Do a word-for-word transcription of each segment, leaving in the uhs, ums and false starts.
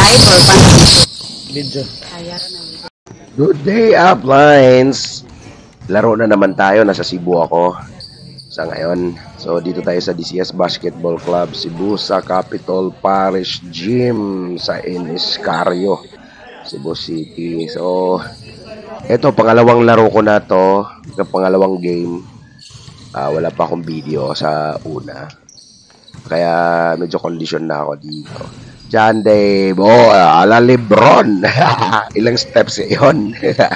live or paano? Video. Good day, uplines! Laro na naman tayo. Nasa Cebu ako sa ngayon. So, dito tayo sa D C S Basketball Club Cebu sa Capitol Parish Gym sa Iniscario, Cebu City. So, eto, pangalawang laro ko na to. Pangalawang game. Uh, wala pa akong video sa una. Kaya medyo condition na ako dito. John Dave, oh, ala Lebron. Ilang steps yun.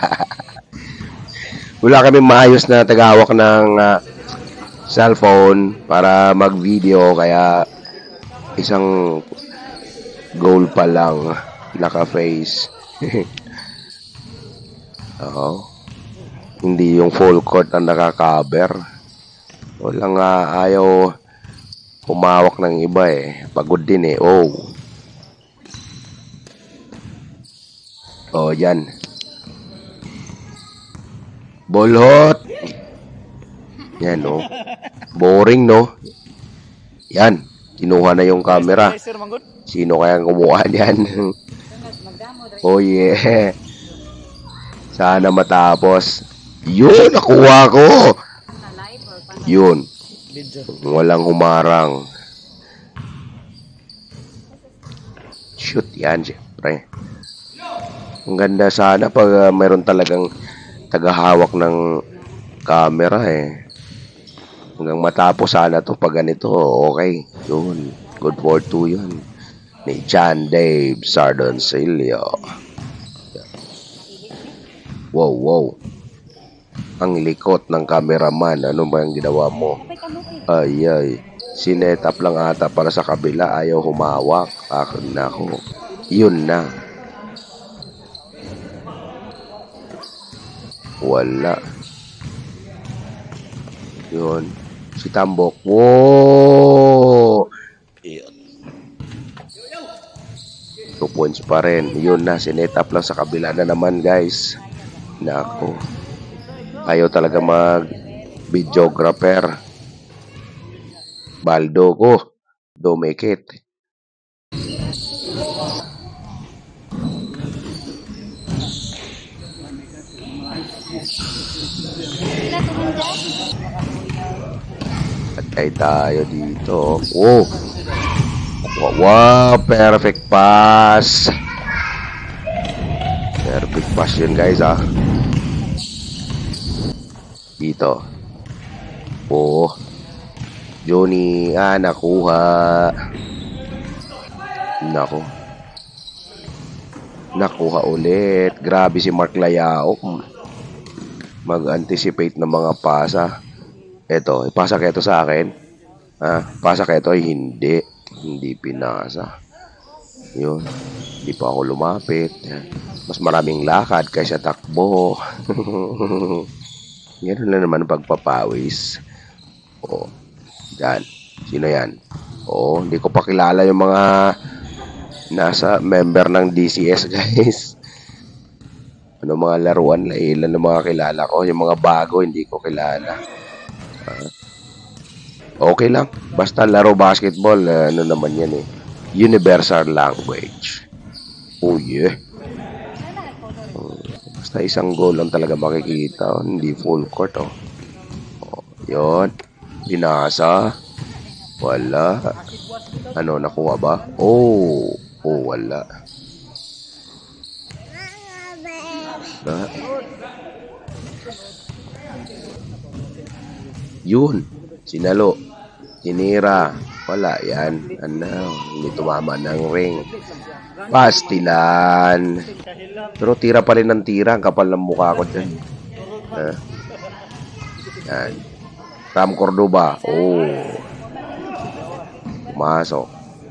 Wala kami maayos na tagahawak ng uh, cellphone para mag-video. Kaya isang goal pa lang naka-face. Oo. Hindi yung full court ang nakaka-cover. Walang uh, ayaw humawak ng iba eh. Pagod din eh. Oh. Oh, yan. Bolhot. Yan, no. Boring, no. Yan. Kinuha na yung camera. Sino kaya kumuha niyan? Oh, yeah. Sana matapos. Yun, nakuha ko. Yun. Walang humarang. Shoot yan, syempre. Ang ganda sana pag uh, mayroon talagang tagahawak ng camera eh. Hanggang matapos sana to pag ganito. Okay. Yun. Good for two yun. Ni John Dave Sardoncillo. Wow, wow. Ang likot ng cameraman. Ano ba yung ginawa mo? Ay, ay. Sinet up lang ata para sa kabila. Ayaw humawak. Akin na ako. Yun na. Wala. Yun. Si Tambok. Wow! Two points pa rin. Yun na. Sinet up lang sa kabila na naman, guys. Nako. Ayaw talaga mag-videographer. Baldo ko. Dumikit. Patay tayo dito. Oh. Wow, perfect pass. Perfect pass yun, guys, ah. Dito. Oh. Johnny, ah, nakuha. Nako. Nakuha ulit. Grabe si Mark Layaok. Mag-anticipate ng mga pasa. Eto, ipasa kayo to sa akin. Ah, pasa kayo to, hindi. Hindi pinasa. Yun. Hindi pa ako lumapit. Mas maraming lakad kaysa takbo. Yan na naman ang pagpapawis. O. Yan. Sino yan? O, hindi ko pa kilala yung mga nasa member ng D C S, guys. Ano mga laruan, ilan ng mga kilala ko. Yung mga bago, hindi ko kilala. Uh, okay lang. Basta laro basketball, uh, ano naman yan eh. Universal language. Oh yeah. Uh, basta isang goal lang talaga makikita. Oh. Hindi full court. Oh. Oh, yun. Binasa. Wala. Ano, nakuha ba? Oh. Oh, wala. Ba? Yun. Sinalo. Tinira. Wala yan. Ano? Hindi tumama ng ring. Pastilan. Pero tira pa rin ng tira. Ang kapal ng mukha ko dyan. Ha? Yan. Ram Cordoba. Oh. Pumasok.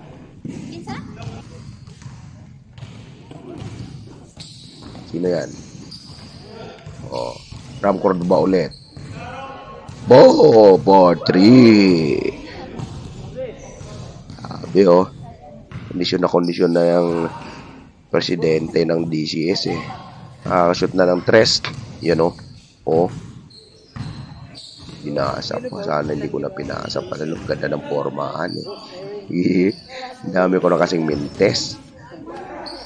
Sino yan? Oh. Ram Cordoba ulit. Bo! For three. Sabi oh. Kondisyon na kondisyon na yung presidente ng D C S eh. Ah, shoot na ng tres. Yan oh. Oh. Pinasa ko. Sana hindi ko na pinasa. Palalong ganda ng formahan eh. Dami ko na kasing mintes.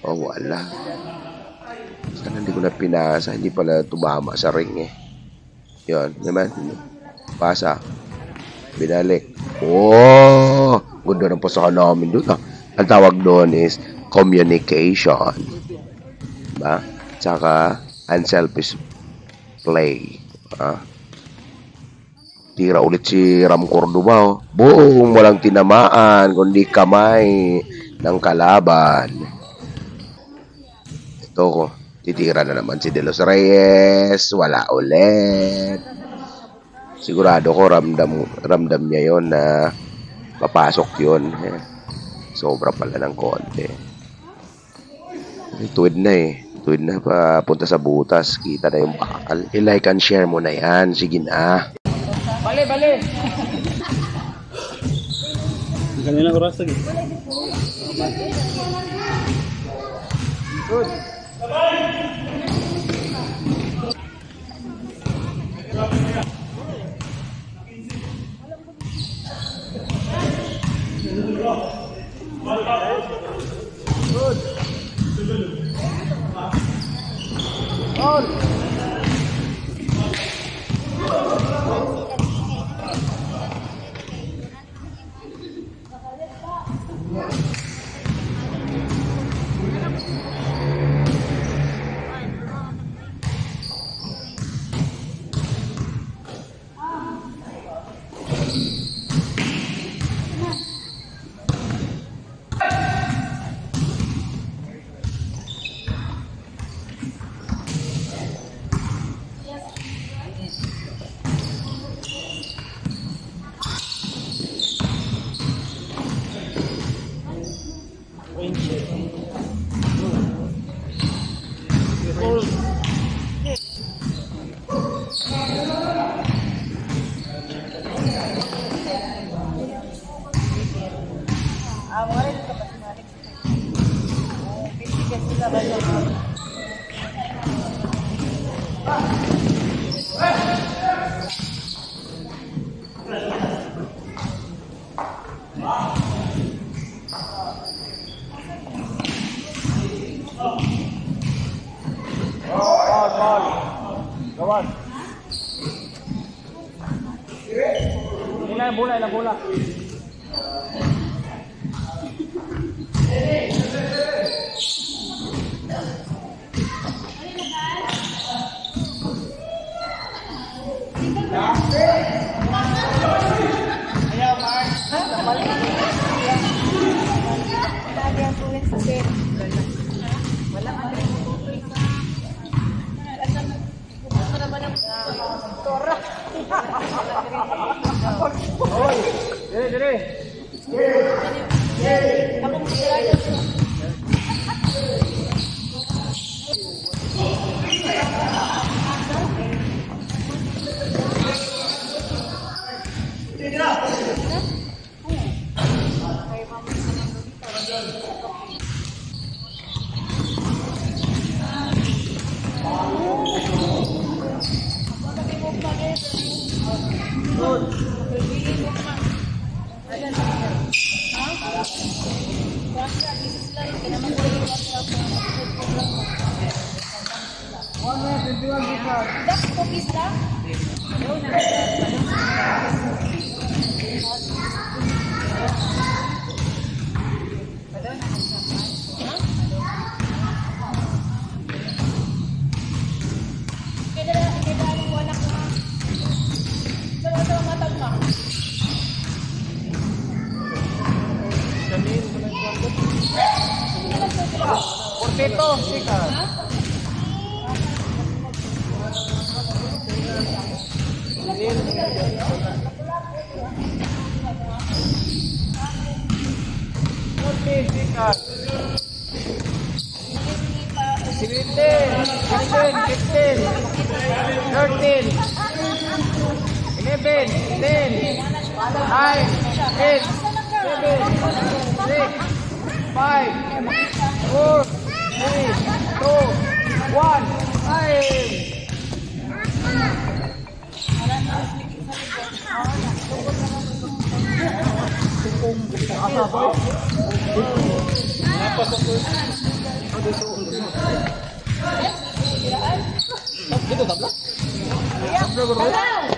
Oh, wala. Sana hindi ko na pinasa. Hindi pala tumama sa ring eh. Yun, naman. Pasa. Binalik. Oh! Ganda ng pasakan namin doon ah. Ang tawag doon is communication. Diba? Tsaka unselfish play. Ah. Tira ulit si Ram Cordoba oh. Boom! Walang tinamaan kundi kamay ng kalaban. Ito ko. Titira na naman si De Los Reyes. Wala ulit. Sigurado ko ramdam, ramdam niya yon na papasok yun. Sobra pala ng konti. Tuwid na eh. Tuwid na papunta sa butas. Kita na yung bakal. I-like and share mo na yan. Sige na. Bale, bale. Kanina oras lagi. Good. All. Ilang bola, ilang bola. Ayaw, Mark. Wala ka rin. Wala ka rin. Tora. Oy, dire dire. Ako mo sila. Porteto, sika. Seventeen, fifteen, fifteen, thirteen, eleven, ten, nine, eight, seven, six, five, four, three, two, one, time! Asa ba? Napasok ko. Ito, tabla? Tabla, bro.